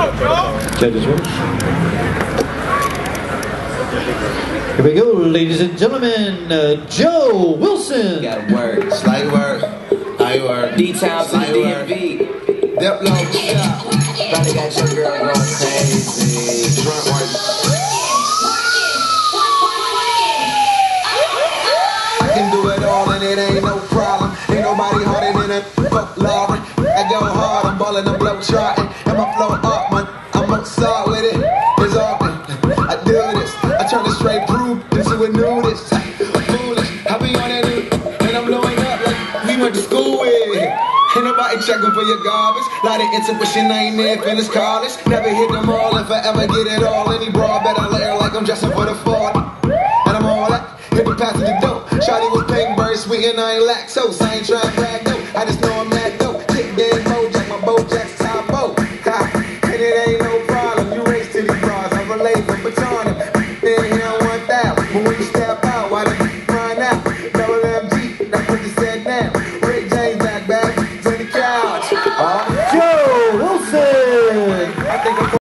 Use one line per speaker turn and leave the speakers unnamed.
Judges ready? Here we go, ladies and gentlemen. Joe Wilson.
Got a word.
Slight word. High word.
D-Town to the DMV.
Diplo. Shot.
Probably got your girl going crazy.
Drunk one. I can do it all and it ain't no problem. Ain't nobody harder than a fuck Lauren. I go hard, I'm ballin', I'm blow trotting. And my flow up, man. I'm outside with it. It's often. I do this. I turn a straight proof into a nudist. Foolish. I be on that new and I'm blowing up like we went to school with. Ain't nobody checking for your garbage. Lot of intuition, I ain't there, finish college. Never hit them all if I ever get it all. Any broad better layer like I'm dressing for the fall. And I'm all that. Hit the path to the dope. Shawty was pink, bird sweet, and I ain't lactose. I ain't trying to brag, no. I just know I'm that dope. Kick dead Bojack, my Bojack's top boat. And it ain't no problem. You race to these bras. I relate from baton. Then here on 1,000. But when you step out, why the run out? Double MG, that's what you said now. Rick James back, to the couch.